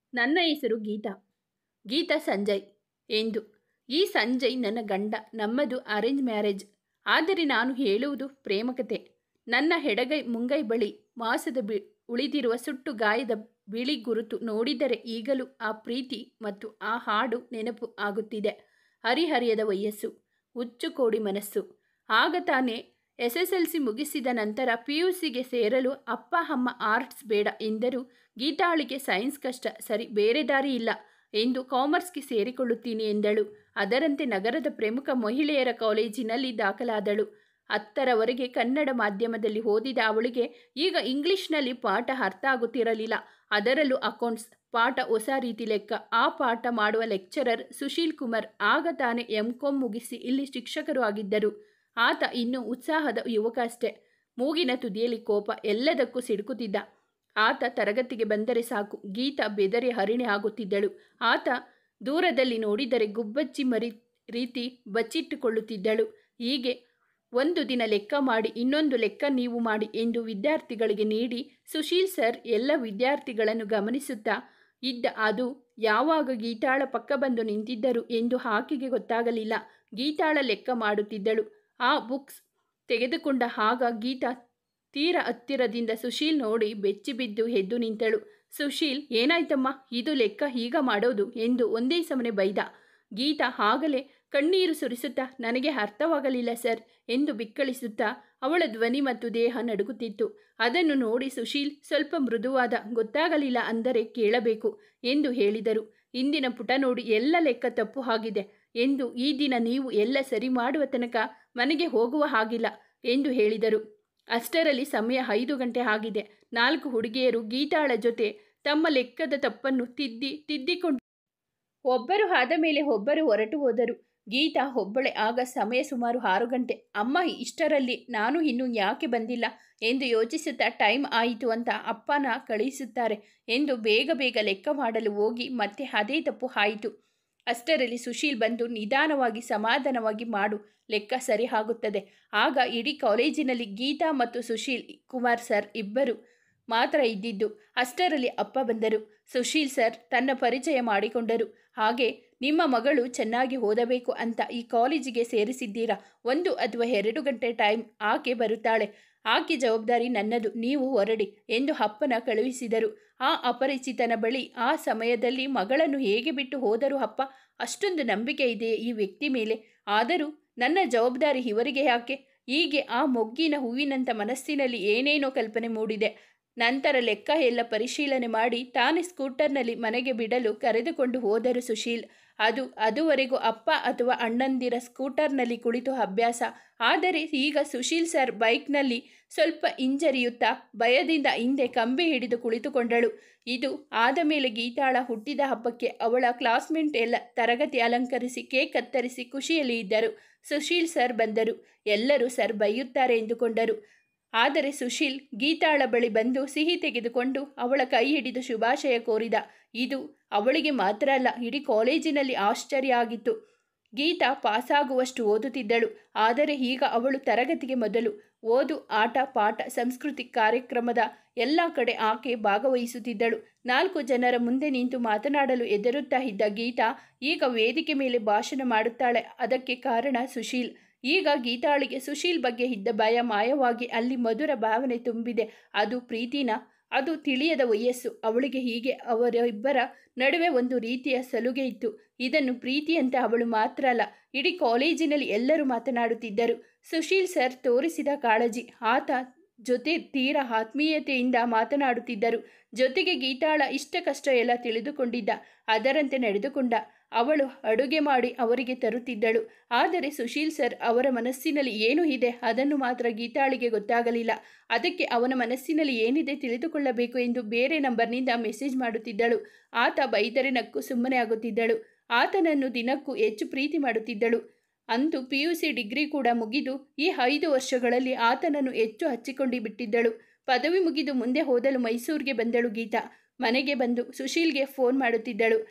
ನನ್ನ ಹೆಸರು ಗೀತಾ. ಗೀತಾ ಸಂಜಯ್ ಎಂದು. ಈ ಸಂಜಯ್ ನನ್ನ ಗಂಡ. ನಮ್ಮದು ಅರೇಂಜ್ ಮ್ಯಾರೇಜ್. ಆದರೆ ನಾನು ಹೇಳುವುದು ಪ್ರೇಮಕತೆ. ನನ್ನ ಎಡಗೈ ಮುಂಗೈ ಬಳಿ ಮಾಸದ ಉಳಿದಿರುವ ಸುಟ್ಟು ಗಾಯದ ಬಿಳಿ ಗುರುತು ನೋಡಿದರೆ ಈಗಲೂ ಆ ಪ್ರೀತಿ ಮತ್ತು ಆ ಹಾಡು ನೆನಪು ಆಗುತ್ತಿದೆ. ಹರಿಹರಿಯದ ವಯಸ್ಸು, ಹುಚ್ಚು ಕೋಡಿ ಮನಸ್ಸು. ಆಗ ತಾನೇ SSLC ಮುಗಿಸಿದ ನಂತರ PUCಗೆ ಸೇರಲು ಅಪ್ಪ ಅಮ್ಮ ಆರ್ಟ್ಸ್ ಬೇಡ ಎಂದರು. ಗೀತಾಳಿಗೆ ಸೈನ್ಸ್ ಕಷ್ಟ, ಸರಿ ಬೇರೆ ದಾರಿ ಇಲ್ಲ ಎಂದು ಕಾಮರ್ಸ್ಗೆ ಸೇರಿಕೊಳ್ಳುತ್ತೀನಿ ಎಂದಳು. ಅದರಂತೆ ನಗರದ ಪ್ರಮುಖ ಮಹಿಳೆಯರ ಕಾಲೇಜಿನಲ್ಲಿ ದಾಖಲಾದಳು. 10ರವರೆಗೆ ಕನ್ನಡ ಮಾಧ್ಯಮದಲ್ಲಿ ಓದಿದ ಅವಳಿಗೆ ಈಗ ಇಂಗ್ಲಿಷ್ನಲ್ಲಿ ಪಾಠ ಅರ್ಥ ಆಗುತ್ತಿರಲಿಲ್ಲ. ಅದರಲ್ಲೂ ಅಕೌಂಟ್ಸ್ ಪಾಠ, ಹೊಸ ರೀತಿ ಲೆಕ್ಕ. ಆ ಪಾಠ ಮಾಡುವ ಲೆಕ್ಚರರ್ ಸುಶೀಲ್ ಕುಮಾರ್. ಆಗ ತಾನೇ MCom ಮುಗಿಸಿ ಇಲ್ಲಿ ಶಿಕ್ಷಕರು ಆಗಿದ್ದರು. ಆತ ಇನ್ನೂ ಉತ್ಸಾಹದ ಯುವಕ ಅಷ್ಟೇ. ಮೂಗಿನ ತುದಿಯಲ್ಲಿ ಕೋಪ, ಎಲ್ಲದಕ್ಕೂ ಸಿಡುಕುತ್ತಿದ್ದ. ಆತ ತರಗತಿಗೆ ಬಂದರೆ ಸಾಕು ಗೀತಾ ಬೆದರಿ ಹರಿಣೆ ಆಗುತ್ತಿದ್ದಳು. ಆತ ದೂರದಲ್ಲಿ ನೋಡಿದರೆ ಗುಬ್ಬಚ್ಚಿ ಮರಿ ರೀತಿ ಬಚ್ಚಿಟ್ಟುಕೊಳ್ಳುತ್ತಿದ್ದಳು. ಹೀಗೆ ಒಂದು ದಿನ ಲೆಕ್ಕ ಮಾಡಿ, ಇನ್ನೊಂದು ಲೆಕ್ಕ ನೀವು ಮಾಡಿ ಎಂದು ವಿದ್ಯಾರ್ಥಿಗಳಿಗೆ ನೀಡಿ ಸುಶೀಲ್ ಸರ್ ಎಲ್ಲ ವಿದ್ಯಾರ್ಥಿಗಳನ್ನು ಗಮನಿಸುತ್ತಾ ಇದ್ದ. ಅದು ಯಾವಾಗ ಗೀತಾಳ ಪಕ್ಕ ಬಂದು ನಿಂತಿದ್ದರು ಎಂದು ಆಕೆಗೆ ಗೊತ್ತಾಗಲಿಲ್ಲ. ಗೀತಾಳ ಲೆಕ್ಕ ಮಾಡುತ್ತಿದ್ದಳು. ಆ ಬುಕ್ಸ್ ತೆಗೆದುಕೊಂಡ ಆಗ ಗೀತಾ ತೀರ ಹತ್ತಿರದಿಂದ ಸುಶೀಲ್ ನೋಡಿ ಬೆಚ್ಚಿಬಿದ್ದು ಎದ್ದು ನಿಂತಳು. ಸುಶೀಲ್, ಏನಾಯ್ತಮ್ಮ, ಇದು ಲೆಕ್ಕ ಹೀಗ ಮಾಡೋದು ಎಂದು ಒಂದೇ ಸಮನೆ ಬೈದ. ಗೀತಾ ಆಗಲೇ ಕಣ್ಣೀರು ಸುರಿಸುತ್ತಾ, ನನಗೆ ಅರ್ಥವಾಗಲಿಲ್ಲ ಸರ್ ಎಂದು ಬಿಕ್ಕಳಿಸುತ್ತಾ ಅವಳ ಧ್ವನಿ ಮತ್ತು ದೇಹ ನಡುಗುತ್ತಿತ್ತು. ಅದನ್ನು ನೋಡಿ ಸುಶೀಲ್ ಸ್ವಲ್ಪ ಮೃದುವಾದ, ಗೊತ್ತಾಗಲಿಲ್ಲ ಅಂದರೆ ಕೇಳಬೇಕು ಎಂದು ಹೇಳಿದರು. ಇಂದಿನ ಪುಟ ನೋಡಿ ಎಲ್ಲ ಲೆಕ್ಕ ತಪ್ಪು ಆಗಿದೆ ಎಂದು. ಈ ದಿನ ನೀವು ಎಲ್ಲ ಸರಿ ಮಾಡುವ ತನಕ ಮನೆಗೆ ಹೋಗುವ ಹಾಗಿಲ್ಲ ಎಂದು ಹೇಳಿದರು. ಅಷ್ಟರಲ್ಲಿ ಸಮಯ 5 ಗಂಟೆ ಆಗಿದೆ. 4 ಹುಡುಗಿಯರು ಗೀತಾಳ ಜೊತೆ ತಮ್ಮ ಲೆಕ್ಕದ ತಪ್ಪನ್ನು ತಿದ್ದಿಕೊಂಡು ಒಬ್ಬರು ಆದ ಮೇಲೆ ಒಬ್ಬರು ಹೊರಟು ಹೋದರು. ಗೀತಾ ಒಬ್ಬಳೆ. ಆಗ ಸಮಯ ಸುಮಾರು 6 ಗಂಟೆ. ಅಮ್ಮ ಇಷ್ಟರಲ್ಲಿ ನಾನು ಇನ್ನೂ ಯಾಕೆ ಬಂದಿಲ್ಲ ಎಂದು ಯೋಚಿಸುತ್ತಾ ಟೈಮ್ ಆಯಿತು ಅಂತ ಅಪ್ಪನ ಕಳುಹಿಸುತ್ತಾರೆ ಎಂದು ಬೇಗ ಬೇಗ ಲೆಕ್ಕ ಮಾಡಲು ಹೋಗಿ ಮತ್ತೆ ಅದೇ ತಪ್ಪು ಆಯಿತು. ಅಷ್ಟರಲ್ಲಿ ಸುಶೀಲ್ ಬಂದು ನಿಧಾನವಾಗಿ ಸಮಾಧಾನವಾಗಿ ಮಾಡು, ಲೆಕ್ಕ ಸರಿ ಆಗುತ್ತದೆ. ಆಗ ಇಡೀ ಕಾಲೇಜಿನಲ್ಲಿ ಗೀತಾ ಮತ್ತು ಸುಶೀಲ್ ಕುಮಾರ್ ಸರ್ ಇಬ್ಬರು ಮಾತ್ರ ಇದ್ದಿದ್ದು. ಅಷ್ಟರಲ್ಲಿ ಅಪ್ಪ ಬಂದರು. ಸುಶೀಲ್ ಸರ್ ತನ್ನ ಪರಿಚಯ ಮಾಡಿಕೊಂಡರು. ಹಾಗೆ ನಿಮ್ಮ ಮಗಳು ಚೆನ್ನಾಗಿ ಓದಬೇಕು ಅಂತ ಈ ಕಾಲೇಜಿಗೆ ಸೇರಿಸಿದ್ದೀರಾ. 1 ಅಥವಾ 2 ಗಂಟೆ ಟೈಮ್, ಆಕೆ ಬರುತ್ತಾಳೆ. ಆಕೆ ಜವಾಬ್ದಾರಿ ನನ್ನದು, ನೀವು ಹೊರಡಿ ಎಂದು ಅಪ್ಪನ ಕಳುಹಿಸಿದರು. ಆ ಅಪರಿಚಿತನ ಬಳಿ ಆ ಸಮಯದಲ್ಲಿ ಮಗಳನ್ನು ಹೇಗೆ ಬಿಟ್ಟು ಹೋದರು ಅಪ್ಪ? ಅಷ್ಟೊಂದು ನಂಬಿಕೆ ಇದೆಯೇ ಈ ವ್ಯಕ್ತಿ ಮೇಲೆ? ಆದರೂ ನನ್ನ ಜವಾಬ್ದಾರಿ ಇವರಿಗೆ ಯಾಕೆ? ಹೀಗೆ ಆ ಮೊಗ್ಗಿನ ಹೂವಿನಂಥ ಮನಸ್ಸಿನಲ್ಲಿ ಏನೇನೋ ಕಲ್ಪನೆ ಮೂಡಿದೆ. ನಂತರ ಲೆಕ್ಕ ಎಲ್ಲ ಪರಿಶೀಲನೆ ಮಾಡಿ ತಾನೇ ಸ್ಕೂಟರ್ನಲ್ಲಿ ಮನೆಗೆ ಬಿಡಲು ಕರೆದುಕೊಂಡು ಹೋದರು ಸುಶೀಲ್. ಅದುವರೆಗೂ ಅಪ್ಪ ಅಥವಾ ಅಣ್ಣಂದಿರ ಸ್ಕೂಟರ್ನಲ್ಲಿ ಕುಳಿತು ಅಭ್ಯಾಸ. ಆದರೆ ಈಗ ಸುಶೀಲ್ ಸರ್ ಬೈಕ್ನಲ್ಲಿ ಸ್ವಲ್ಪ ಹಿಂಜರಿಯುತ್ತಾ ಭಯದಿಂದ ಹಿಂದೆ ಕಂಬಿ ಹಿಡಿದು ಕುಳಿತುಕೊಂಡಳು. ಇದು ಆದ ಮೇಲೆ ಗೀತಾಳ ಹುಟ್ಟಿದ ಹಬ್ಬಕ್ಕೆ ಅವಳ ಕ್ಲಾಸ್ಮೇಟ್ ಎಲ್ಲ ತರಗತಿ ಅಲಂಕರಿಸಿ ಕೇಕ್ ಕತ್ತರಿಸಿ ಖುಷಿಯಲ್ಲಿ ಇದ್ದರು. ಸುಶೀಲ್ ಸರ್ ಬಂದರು. ಎಲ್ಲರೂ ಸರ್ ಬೈಯುತ್ತಾರೆ ಎಂದುಕೊಂಡರು. ಆದರೆ ಸುಶೀಲ್ ಗೀತಾಳ ಬಳಿ ಬಂದು ಸಿಹಿ ತೆಗೆದುಕೊಂಡು ಅವಳ ಕೈ ಹಿಡಿದು ಶುಭಾಶಯ ಕೋರಿದ. ಇದು ಅವಳಿಗೆ ಮಾತ್ರ ಅಲ್ಲ, ಇಡೀ ಕಾಲೇಜಿನಲ್ಲಿ ಆಶ್ಚರ್ಯ ಆಗಿತ್ತು. ಗೀತಾ ಪಾಸಾಗುವಷ್ಟು ಓದುತ್ತಿದ್ದಳು. ಆದರೆ ಈಗ ಅವಳು ತರಗತಿಗೆ ಮೊದಲು. ಓದು, ಆಟ, ಪಾಠ, ಸಾಂಸ್ಕೃತಿಕ ಕಾರ್ಯಕ್ರಮದ ಎಲ್ಲ ಕಡೆ ಆಕೆ ಭಾಗವಹಿಸುತ್ತಿದ್ದಳು. 4 ಜನರ ಮುಂದೆ ನಿಂತು ಮಾತನಾಡಲು ಹೆದರುತ್ತಾ ಇದ್ದ ಗೀತಾ ಈಗ ವೇದಿಕೆ ಮೇಲೆ ಭಾಷಣ ಮಾಡುತ್ತಾಳೆ. ಅದಕ್ಕೆ ಕಾರಣ ಸುಶೀಲ್. ಈಗ ಗೀತಾಳಿಗೆ ಸುಶೀಲ್ ಬಗ್ಗೆ ಇದ್ದ ಭಯ ಮಾಯವಾಗಿ ಅಲ್ಲಿ ಮಧುರ ಭಾವನೆ ತುಂಬಿದೆ. ಅದು ಪ್ರೀತಿನ? ಅದು ತಿಳಿಯದ ವಯಸ್ಸು ಅವಳಿಗೆ. ಹೀಗೆ ಅವರಿಬ್ಬರ ನಡುವೆ ಒಂದು ರೀತಿಯ ಸಲುಗೆ ಇತ್ತು. ಇದನ್ನು ಪ್ರೀತಿ ಅಂತ ಅವಳು ಮಾತ್ರ ಅಲ್ಲ, ಇಡೀ ಕಾಲೇಜಿನಲ್ಲಿ ಎಲ್ಲರೂ ಮಾತನಾಡುತ್ತಿದ್ದರು. ಸುಶೀಲ್ ಸರ್ ತೋರಿಸಿದ ಕಾಳಜಿ. ಆತ ಜೊತೆ ತೀರಾ ಆತ್ಮೀಯತೆಯಿಂದ ಮಾತನಾಡುತ್ತಿದ್ದರು. ಜೊತೆಗೆ ಗೀತಾಳ ಇಷ್ಟ ಕಷ್ಟ ಎಲ್ಲ ತಿಳಿದುಕೊಂಡಿದ್ದ. ಅದರಂತೆ ನಡೆದುಕೊಂಡ. ಅವಳು ಅಡುಗೆ ಮಾಡಿ ಅವರಿಗೆ ತರುತ್ತಿದ್ದಳು. ಆದರೆ ಸುಶೀಲ್ ಸರ್ ಅವರ ಮನಸ್ಸಿನಲ್ಲಿ ಏನು ಇದೆ ಅದನ್ನು ಮಾತ್ರ ಗೀತಾಳಿಗೆ ಗೊತ್ತಾಗಲಿಲ್ಲ. ಅದಕ್ಕೆ ಅವನ ಮನಸ್ಸಿನಲ್ಲಿ ಏನಿದೆ ತಿಳಿದುಕೊಳ್ಳಬೇಕು ಎಂದು ಬೇರೆ ನಂಬರ್ನಿಂದ ಮೆಸೇಜ್ ಮಾಡುತ್ತಿದ್ದಳು. ಆತ ಬೈದರೆ ನಕ್ಕು ಸುಮ್ಮನೆ ಆಗುತ್ತಿದ್ದಳು. ಆತನನ್ನು ದಿನಕ್ಕೂ ಹೆಚ್ಚು ಪ್ರೀತಿ ಮಾಡುತ್ತಿದ್ದಳು. ಅಂತೂ PUC ಡಿಗ್ರಿ ಕೂಡ ಮುಗಿದು ಈ 5 ವರ್ಷಗಳಲ್ಲಿ ಆತನನ್ನು ಹೆಚ್ಚು ಹಚ್ಚಿಕೊಂಡು ಬಿಟ್ಟಿದ್ದಳು. ಪದವಿ ಮುಗಿದು ಮುಂದೆ ಓದಲು ಮೈಸೂರಿಗೆ ಬಂದಳು ಗೀತಾ. ಮನೆಗೆ ಬಂದು ಸುಶೀಲ್ಗೆ ಫೋನ್ ಮಾಡುತ್ತಿದ್ದಳು.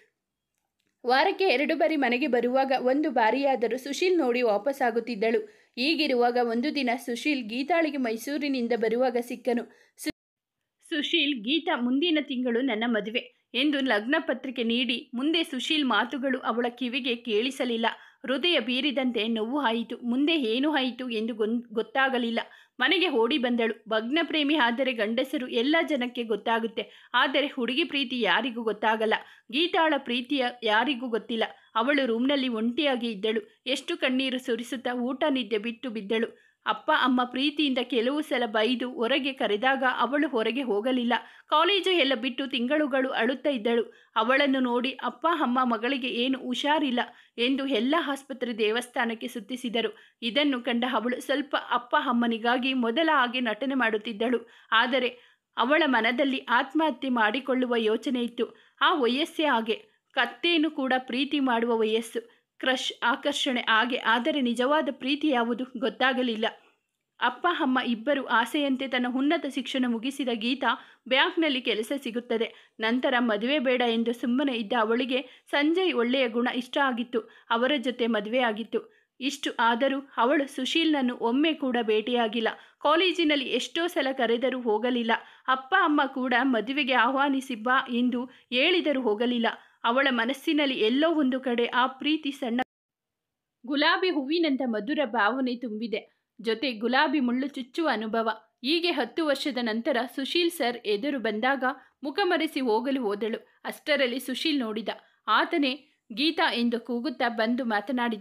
ವಾರಕ್ಕೆ 2 ಬಾರಿ ಮನೆಗೆ ಬರುವಾಗ 1 ಬಾರಿಯಾದರೂ ಸುಶೀಲ್ ನೋಡಿ ವಾಪಸ್ಸಾಗುತ್ತಿದ್ದಳು. ಹೀಗಿರುವಾಗ ಒಂದು ದಿನ ಸುಶೀಲ್ ಗೀತಾಳಿಗೆ ಮೈಸೂರಿನಿಂದ ಬರುವಾಗ ಸಿಕ್ಕನು. ಸುಶೀಲ್, ಗೀತಾ ಮುಂದಿನ ತಿಂಗಳು ನನ್ನ ಮದುವೆ ಎಂದು ಲಗ್ನ ಪತ್ರಿಕೆ ನೀಡಿ ಮುಂದೆ ಸುಶೀಲ್ ಮಾತುಗಳು ಅವಳ ಕಿವಿಗೆ ಕೇಳಿಸಲಿಲ್ಲ. ಹೃದಯ ಬೀರಿದಂತೆ ನೋವು ಆಯಿತು. ಮುಂದೆ ಏನು ಆಯಿತು ಎಂದು ಗೊತ್ತಾಗಲಿಲ್ಲ. ಮನೆಗೆ ಓಡಿ ಬಂದಳು. ಭಗ್ನ ಪ್ರೇಮಿ ಆದರೆ ಗಂಡಸರು ಎಲ್ಲ ಜನಕ್ಕೆ ಗೊತ್ತಾಗುತ್ತೆ, ಆದರೆ ಹುಡುಗಿ ಪ್ರೀತಿ ಯಾರಿಗೂ ಗೊತ್ತಾಗಲ್ಲ. ಗೀತಾಳ ಪ್ರೀತಿಯ ಯಾರಿಗೂ ಗೊತ್ತಿಲ್ಲ. ಅವಳು ರೂಮ್ನಲ್ಲಿ ಒಂಟಿಯಾಗಿ ಇದ್ದಳು. ಎಷ್ಟು ಕಣ್ಣೀರು ಸುರಿಸುತ್ತಾ ಊಟ ನಿದ್ದೆ ಬಿಟ್ಟು ಬಿದ್ದಳು. ಅಪ್ಪ ಅಮ್ಮ ಪ್ರೀತಿಯಿಂದ ಕೆಲವು ಸಲ ಬೈದು ಹೊರಗೆ ಕರೆದಾಗ ಅವಳು ಹೊರಗೆ ಹೋಗಲಿಲ್ಲ. ಕಾಲೇಜು ಎಲ್ಲ ಬಿಟ್ಟು ತಿಂಗಳುಗಳು ಅಳುತ್ತಾ ಇದ್ದಳು. ಅವಳನ್ನು ನೋಡಿ ಅಪ್ಪ ಅಮ್ಮ ಮಗಳಿಗೆ ಏನು ಹುಷಾರಿಲ್ಲ ಎಂದು ಎಲ್ಲ ಆಸ್ಪತ್ರೆ ದೇವಸ್ಥಾನಕ್ಕೆ ಸುತ್ತಿಸಿದರು. ಇದನ್ನು ಕಂಡ ಅವಳು ಸ್ವಲ್ಪ ಅಪ್ಪ ಅಮ್ಮನಿಗಾಗಿ ಮೊದಲ ಹಾಗೆ ನಟನೆ ಮಾಡುತ್ತಿದ್ದಳು. ಆದರೆ ಅವಳ ಮನದಲ್ಲಿ ಆತ್ಮಹತ್ಯೆ ಮಾಡಿಕೊಳ್ಳುವ ಯೋಚನೆ ಇತ್ತು. ಆ ವಯಸ್ಸೇ ಹಾಗೆ. ಕತ್ತೇನು ಕೂಡ ಪ್ರೀತಿ ಮಾಡುವ ವಯಸ್ಸು. ಕ್ರಶ್, ಆಕರ್ಷಣೆ ಹಾಗೆ. ಆದರೆ ನಿಜವಾದ ಪ್ರೀತಿ ಯಾವುದು ಗೊತ್ತಾಗಲಿಲ್ಲ. ಅಪ್ಪ ಅಮ್ಮ ಇಬ್ಬರು ಆಸೆಯಂತೆ ತನ್ನ ಉನ್ನತ ಶಿಕ್ಷಣ ಮುಗಿಸಿದ ಗೀತಾ ಬ್ಯಾಂಕ್ನಲ್ಲಿ ಕೆಲಸ ಸಿಗುತ್ತದೆ. ನಂತರ ಮದುವೆ ಬೇಡ ಎಂದು ಸುಮ್ಮನೆ ಇದ್ದ ಅವಳಿಗೆ ಸಂಜಯ್ ಒಳ್ಳೆಯ ಗುಣ ಇಷ್ಟ ಆಗಿತ್ತು. ಅವರ ಜೊತೆ ಮದುವೆ ಆಗಿತ್ತು. ಇಷ್ಟು ಆದರೂ ಅವಳು ಸುಶೀಲ್ನನ್ನು ಒಮ್ಮೆ ಕೂಡ ಭೇಟಿಯಾಗಿಲ್ಲ. ಕಾಲೇಜಿನಲ್ಲಿ ಎಷ್ಟೋ ಸಲ ಕರೆದರೂ ಹೋಗಲಿಲ್ಲ. ಅಪ್ಪ ಅಮ್ಮ ಕೂಡ ಮದುವೆಗೆ ಆಹ್ವಾನಿಸಿ ಬಾ ಎಂದು ಹೇಳಿದರೂ ಹೋಗಲಿಲ್ಲ. ಅವಳ ಮನಸ್ಸಿನಲ್ಲಿ ಎಲ್ಲೋ ಒಂದು ಕಡೆ ಆ ಪ್ರೀತಿ ಸಣ್ಣ ಗುಲಾಬಿ ಹೂವಿನಂಥ ಮಧುರ ಭಾವನೆ ತುಂಬಿದೆ. ಜೊತೆ ಗುಲಾಬಿ ಮುಳ್ಳು ಚುಚ್ಚುವ ಅನುಭವ. ಹೀಗೆ 10 ವರ್ಷದ ನಂತರ ಸುಶೀಲ್ ಸರ್ ಎದುರು ಬಂದಾಗ ಮುಖಮರೆಸಿ ಹೋಗಲು ಹೋದಳು. ಅಷ್ಟರಲ್ಲಿ ಸುಶೀಲ್ ನೋಡಿದ. ಆತನೇ ಗೀತಾ ಎಂದು ಕೂಗುತ್ತಾ ಬಂದು ಮಾತನಾಡಿದ.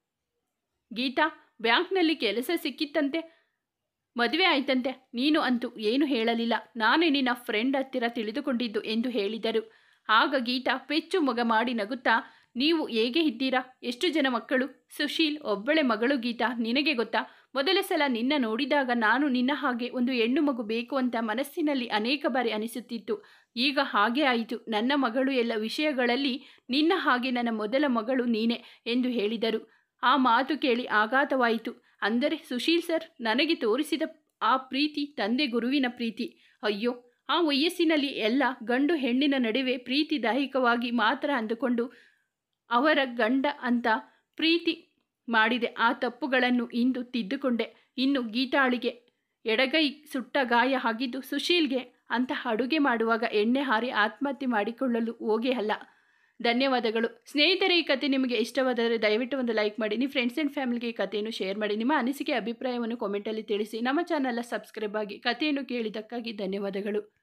ಗೀತಾ, ಬ್ಯಾಂಕ್ನಲ್ಲಿ ಕೆಲಸ ಸಿಕ್ಕಿತ್ತಂತೆ, ಮದುವೆ ಆಯ್ತಂತೆ. ನೀನು ಅಂತೂ ಏನು ಹೇಳಲಿಲ್ಲ. ನಾನೇ ನಿನ್ನ ಫ್ರೆಂಡ್ ಹತ್ತಿರ ತಿಳಿದುಕೊಂಡಿದ್ದು ಎಂದು ಹೇಳಿದರು. ಆಗ ಗೀತಾ ಪೆಚ್ಚು ಮೊಗ ಮಾಡಿ ನಗುತ್ತಾ, ನೀವು ಹೇಗೆ ಇದ್ದೀರಾ? ಎಷ್ಟು ಜನ ಮಕ್ಕಳು? ಸುಶೀಲ್, ಒಬ್ಬಳೆ ಮಗಳು ಗೀತಾ. ನಿನಗೆ ಗೊತ್ತಾ, ಮೊದಲ ಸಲ ನಿನ್ನ ನೋಡಿದಾಗ ನಾನು ನಿನ್ನ ಹಾಗೆ ಒಂದು ಹೆಣ್ಣು ಮಗು ಬೇಕು ಅಂತ ಮನಸ್ಸಿನಲ್ಲಿ ಅನೇಕ ಬಾರಿ ಅನಿಸುತ್ತಿತ್ತು. ಈಗ ಹಾಗೆ ಆಯಿತು. ನನ್ನ ಮಗಳು ಎಲ್ಲ ವಿಷಯಗಳಲ್ಲಿ ನಿನ್ನ ಹಾಗೆ ನನ್ನ ಮೊದಲ ಮಗಳು ನೀನೆ ಎಂದು ಹೇಳಿದರು. ಆ ಮಾತು ಕೇಳಿ ಆಘಾತವಾಯಿತು. ಅಂದರೆ ಸುಶೀಲ್ ಸರ್ ನನಗೆ ತೋರಿಸಿದ ಆ ಪ್ರೀತಿ ತಂದೆ ಗುರುವಿನ ಪ್ರೀತಿ. ಅಯ್ಯೋ, ಆ ವಯಸ್ಸಿನಲ್ಲಿ ಎಲ್ಲ ಗಂಡು ಹೆಣ್ಣಿನ ನಡುವೆ ಪ್ರೀತಿ ದೈಹಿಕವಾಗಿ ಮಾತ್ರ ಅಂದುಕೊಂಡು ಅವರ ಗಂಡ ಅಂತ ಪ್ರೀತಿ ಮಾಡಿದೆ. ಆ ತಪ್ಪುಗಳನ್ನು ಇಂದು ತಿದ್ದುಕೊಂಡೆ. ಇನ್ನು ಗೀತಾಳಿಗೆ ಎಡಗೈ ಸುಟ್ಟ ಗಾಯ ಆಗಿದ್ದು ಸುಶೀಲ್ಗೆ ಅಂತ ಅಡುಗೆ ಮಾಡುವಾಗ ಎಣ್ಣೆ ಹಾರಿ ಆತ್ಮಹತ್ಯೆ ಮಾಡಿಕೊಳ್ಳಲು ಹೋಗೇ ಅಲ್ಲ. ಧನ್ಯವಾದಗಳು ಸ್ನೇಹಿತರೆ. ಈ ಕತೆ ನಿಮಗೆ ಇಷ್ಟವಾದರೆ ದಯವಿಟ್ಟು ಒಂದು ಲೈಕ್ ಮಾಡಿ. ನಿಮ್ಮ ಫ್ರೆಂಡ್ಸ್ ಆ್ಯಂಡ್ ಫ್ಯಾಮಿಲಿಗೆ ಈ ಕಥೆಯನ್ನು ಶೇರ್ ಮಾಡಿ. ನಿಮ್ಮ ಅನಿಸಿಕೆ ಅಭಿಪ್ರಾಯವನ್ನು ಕಾಮೆಂಟಲ್ಲಿ ತಿಳಿಸಿ. ನಮ್ಮ ಚಾನಲ್ನ ಸಬ್ಸ್ಕ್ರೈಬ್ ಆಗಿ. ಕಥೆಯನ್ನು ಕೇಳಿದ್ದಕ್ಕಾಗಿ ಧನ್ಯವಾದಗಳು.